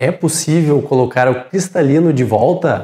É possível colocar o cristalino de volta?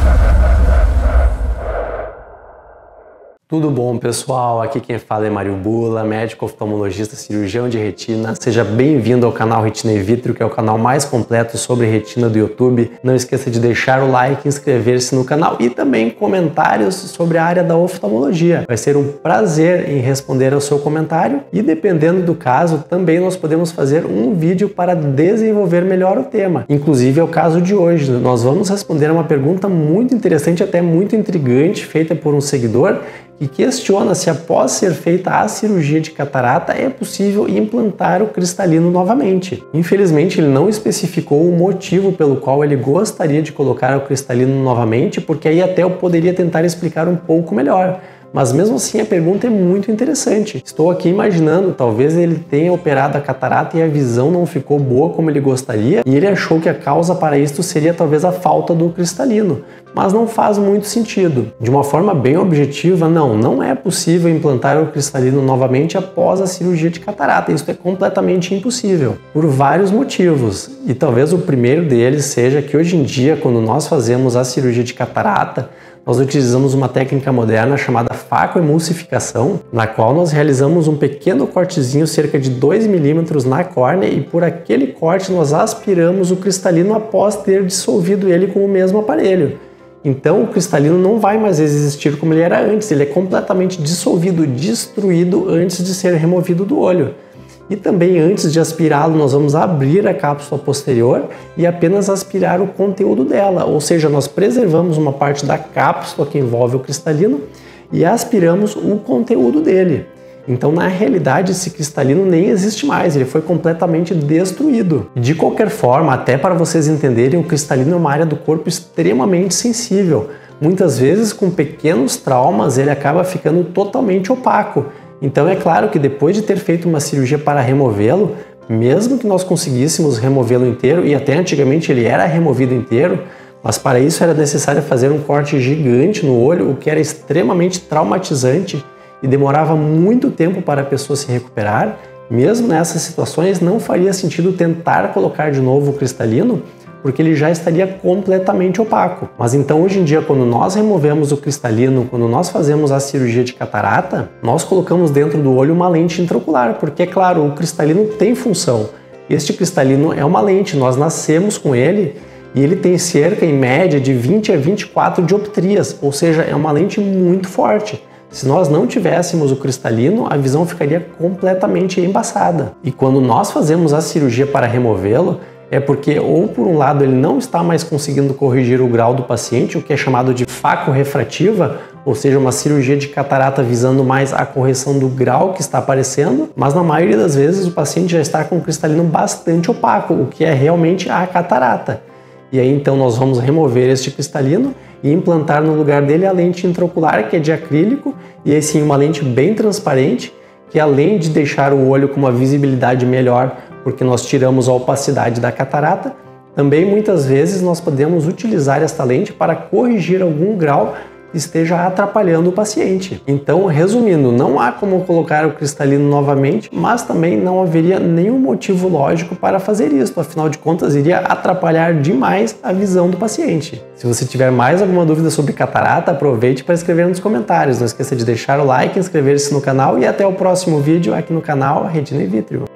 Tudo bom, pessoal? Aqui quem fala é Mário Bula, médico oftalmologista cirurgião de retina. Seja bem-vindo ao canal Retina e Vitro, que é o canal mais completo sobre retina do YouTube. Não esqueça de deixar o like, inscrever-se no canal e também comentários sobre a área da oftalmologia. Vai ser um prazer em responder ao seu comentário e, dependendo do caso, também nós podemos fazer um vídeo para desenvolver melhor o tema. Inclusive é o caso de hoje. Nós vamos responder a uma pergunta muito interessante, até muito intrigante, feita por um seguidor que questiona se após ser feita a cirurgia de catarata é possível implantar o cristalino novamente. Infelizmente ele não especificou o motivo pelo qual ele gostaria de colocar o cristalino novamente, porque aí até eu poderia tentar explicar um pouco melhor. Mas mesmo assim a pergunta é muito interessante. Estou aqui imaginando, talvez ele tenha operado a catarata e a visão não ficou boa como ele gostaria, e ele achou que a causa para isto seria talvez a falta do cristalino. Mas não faz muito sentido. De uma forma bem objetiva, não é possível implantar o cristalino novamente após a cirurgia de catarata. Isso é completamente impossível, por vários motivos. E talvez o primeiro deles seja que hoje em dia, quando nós fazemos a cirurgia de catarata, nós utilizamos uma técnica moderna chamada facoemulsificação, na qual nós realizamos um pequeno cortezinho, cerca de 2 milímetros na córnea, e por aquele corte nós aspiramos o cristalino após ter dissolvido ele com o mesmo aparelho. Então o cristalino não vai mais existir como ele era antes, ele é completamente dissolvido, destruído antes de ser removido do olho. E também antes de aspirá-lo, nós vamos abrir a cápsula posterior e apenas aspirar o conteúdo dela, ou seja, nós preservamos uma parte da cápsula que envolve o cristalino e aspiramos o conteúdo dele. Então, na realidade, esse cristalino nem existe mais, ele foi completamente destruído. De qualquer forma, até para vocês entenderem, o cristalino é uma área do corpo extremamente sensível. Muitas vezes, com pequenos traumas, ele acaba ficando totalmente opaco. Então é claro que depois de ter feito uma cirurgia para removê-lo, mesmo que nós conseguíssemos removê-lo inteiro, e até antigamente ele era removido inteiro, mas para isso era necessário fazer um corte gigante no olho, o que era extremamente traumatizante e demorava muito tempo para a pessoa se recuperar. Mesmo nessas situações não faria sentido tentar colocar de novo o cristalino, porque ele já estaria completamente opaco. Mas então hoje em dia, quando nós removemos o cristalino, quando nós fazemos a cirurgia de catarata, nós colocamos dentro do olho uma lente intraocular, porque é claro, o cristalino tem função. Este cristalino é uma lente, nós nascemos com ele e ele tem cerca, em média, de 20 a 24 dioptrias, ou seja, é uma lente muito forte. Se nós não tivéssemos o cristalino, a visão ficaria completamente embaçada. E quando nós fazemos a cirurgia para removê-lo, é porque ou por um lado ele não está mais conseguindo corrigir o grau do paciente, o que é chamado de facorefrativa, ou seja, uma cirurgia de catarata visando mais a correção do grau que está aparecendo, mas na maioria das vezes o paciente já está com o cristalino bastante opaco, o que é realmente a catarata. E aí então nós vamos remover este cristalino e implantar no lugar dele a lente intraocular, que é de acrílico, e aí sim uma lente bem transparente, que além de deixar o olho com uma visibilidade melhor, porque nós tiramos a opacidade da catarata, também muitas vezes nós podemos utilizar esta lente para corrigir algum grau que esteja atrapalhando o paciente. Então, resumindo, não há como colocar o cristalino novamente, mas também não haveria nenhum motivo lógico para fazer isso, afinal de contas iria atrapalhar demais a visão do paciente. Se você tiver mais alguma dúvida sobre catarata, aproveite para escrever nos comentários. Não esqueça de deixar o like, inscrever-se no canal e até o próximo vídeo aqui no canal Retina e Vitro.